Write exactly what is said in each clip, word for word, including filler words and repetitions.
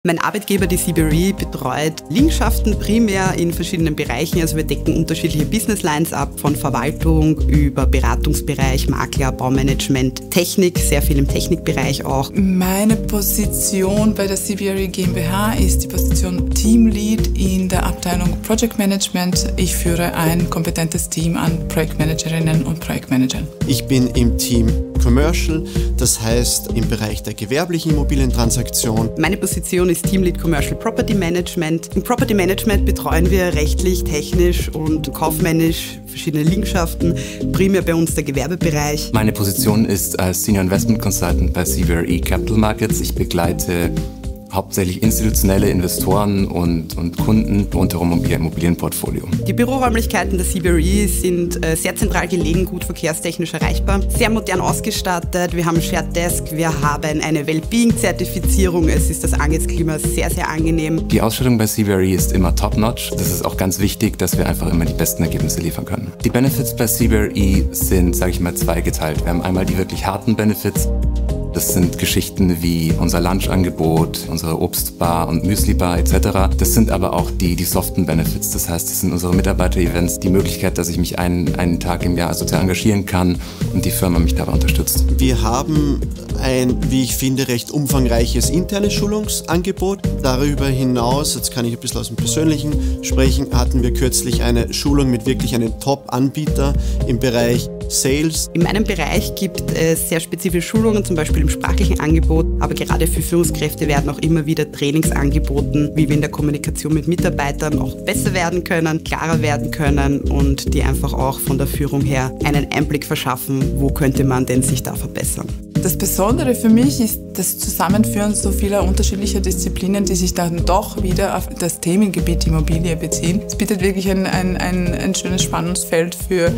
Mein Arbeitgeber, die C B R E, betreut Liegenschaften primär in verschiedenen Bereichen. Also wir decken unterschiedliche Business Lines ab, von Verwaltung über Beratungsbereich, Makler, Baumanagement, Technik, sehr viel im Technikbereich auch. Meine Position bei der C B R E GmbH ist die Position Teamlead in der Abteilung Project Management. Ich führe ein kompetentes Team an Projektmanagerinnen und Projektmanagern. Ich bin im Team Commercial, das heißt im Bereich der gewerblichen Immobilientransaktion. Meine Position ist Teamlead Commercial Property Management. Im Property Management betreuen wir rechtlich, technisch und kaufmännisch verschiedene Liegenschaften, primär bei uns der Gewerbebereich. Meine Position ist als Senior Investment Consultant bei C B R E Capital Markets. Ich begleite hauptsächlich institutionelle Investoren und, und Kunden rundherum um ihr Immobilienportfolio. Die Büroräumlichkeiten der C B R E sind äh, sehr zentral gelegen, gut verkehrstechnisch erreichbar, sehr modern ausgestattet. Wir haben ein Shared Desk, wir haben eine Wellbeing-Zertifizierung. Es ist das Arbeitsklima sehr, sehr angenehm. Die Ausstattung bei C B R E ist immer top-notch. Das ist auch ganz wichtig, dass wir einfach immer die besten Ergebnisse liefern können. Die Benefits bei C B R E sind, sage ich mal, zweigeteilt. Wir haben einmal die wirklich harten Benefits. Das sind Geschichten wie unser Lunchangebot, unsere Obstbar und Müslibar et cetera. Das sind aber auch die, die soften Benefits. Das heißt, das sind unsere Mitarbeiter-Events, die Möglichkeit, dass ich mich einen, einen Tag im Jahr sozial engagieren kann und die Firma mich dabei unterstützt. Wir haben ein, wie ich finde, recht umfangreiches internes Schulungsangebot. Darüber hinaus, jetzt kann ich ein bisschen aus dem Persönlichen sprechen, hatten wir kürzlich eine Schulung mit wirklich einem Top-Anbieter im Bereich Sales. In meinem Bereich gibt es sehr spezifische Schulungen, zum Beispiel im sprachlichen Angebot, aber gerade für Führungskräfte werden auch immer wieder Trainings angeboten, wie wir in der Kommunikation mit Mitarbeitern auch besser werden können, klarer werden können und die einfach auch von der Führung her einen Einblick verschaffen, wo könnte man denn sich da verbessern. Das Besondere für mich ist das Zusammenführen so vieler unterschiedlicher Disziplinen, die sich dann doch wieder auf das Themengebiet Immobilie beziehen. Es bietet wirklich ein, ein, ein, ein schönes Spannungsfeld für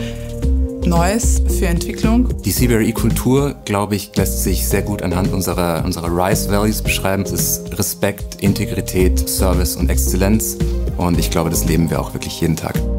Neues, für Entwicklung. Die C B R E-Kultur, glaube ich, lässt sich sehr gut anhand unserer, unserer RISE Values beschreiben. Es ist Respekt, Integrität, Service und Exzellenz. Und ich glaube, das leben wir auch wirklich jeden Tag.